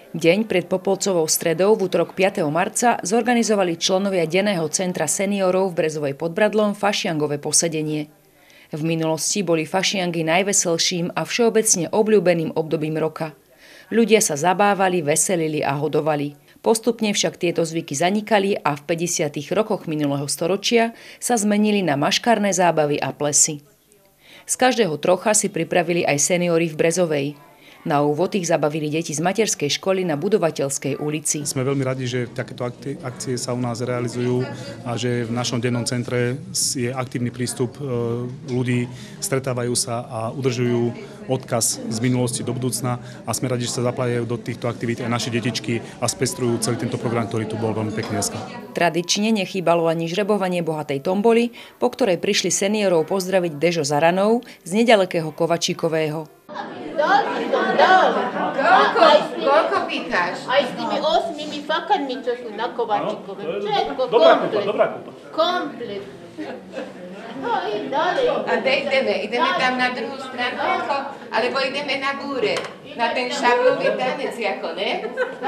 Deň pred Popolcovou stredou v utorok 5. marca zorganizovali členovia denného centra seniorov v Brezovej pod Bradlom fašiangové posedenie. V minulosti boli fašiangy najveselším a všeobecne obľúbeným obdobím roka. Ľudia sa zabávali, veselili a hodovali. Postupne však tieto zvyky zanikali a v 50. rokoch minulého storočia sa zmenili na maškárne zábavy a plesy. Z každého trocha si pripravili aj seniori v Brezovej. Na úvod ich zabavili deti z materskej školy na Budovateľskej ulici. Sme veľmi radi, že takéto akcie sa u nás realizujú a že v našom dennom centre je aktívny prístup ľudí, stretávajú sa a udržujú odkaz z minulosti do budúcna a sme radi, že sa zapájajú do týchto aktivít aj naše detičky a spestrujú celý tento program, ktorý tu bol veľmi pekný dneska. Tradične nechýbalo ani žrebovanie bohatej tomboly, po ktorej prišli seniorov pozdraviť Dežo Zaranov z nedalekého Kovačíkového. Koľko pýtaš? Aj s tými 8 fakanmi, čo sú na Kovačíkove. Všetko, komplet. No, idem ďalej. A kde ideme? Ideme tam na druhú stranu, alebo ideme na búre? Na ten šablový tanec, ako ne?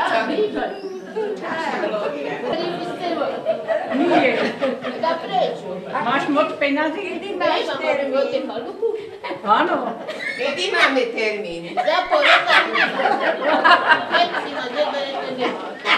Nie. Da prečo? Máš moc peňazí, kedy máš termín? Áno. Kedy máme termín? Za pol roka. Keď si ma neberete, nemáte.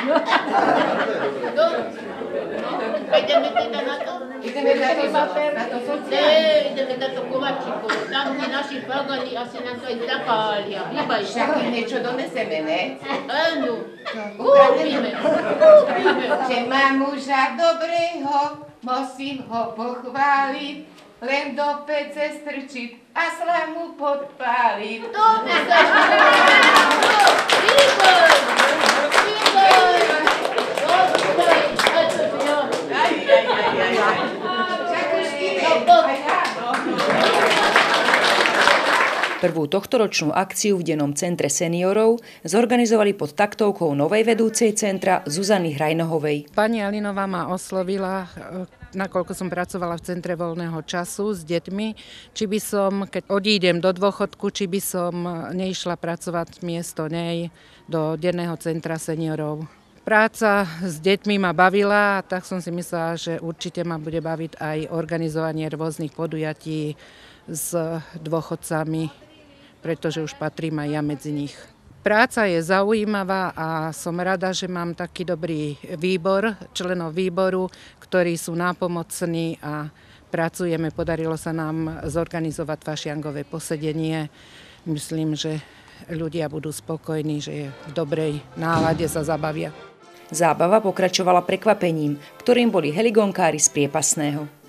Ideme teda na to? Ideme na to Ne, ideme na to Kovačíkovo. Tam tí naši fagani asi nám to aj zapália. Však im niečo doneseme, ne? Áno. Kúpime. Že mám muža dobrého, musím ho pochváliť, len do pece strčiť a slamu podpáliť. To by sa Výbor! Prvú tohtoročnú akciu v dennom centre seniorov zorganizovali pod taktovkou novej vedúcej centra Zuzany Hrajnohovej. Pani Alinová ma oslovila, nakoľko som pracovala v centre voľného času s deťmi, či by som, keď odídem do dôchodku, či by som neišla pracovať miesto nej do denného centra seniorov. Práca s deťmi ma bavila, tak som si myslela, že určite ma bude baviť aj organizovanie rôznych podujatí s dôchodcami, pretože už patrím aj ja medzi nich. Práca je zaujímavá a som rada, že mám taký dobrý výbor, členov výboru, ktorí sú nápomocní a pracujeme. Podarilo sa nám zorganizovať fašiangové posedenie. Myslím, že ľudia budú spokojní, že je v dobrej nálade sa zabavia. Zábava pokračovala prekvapením, ktorým boli heligonkári z Priepasného.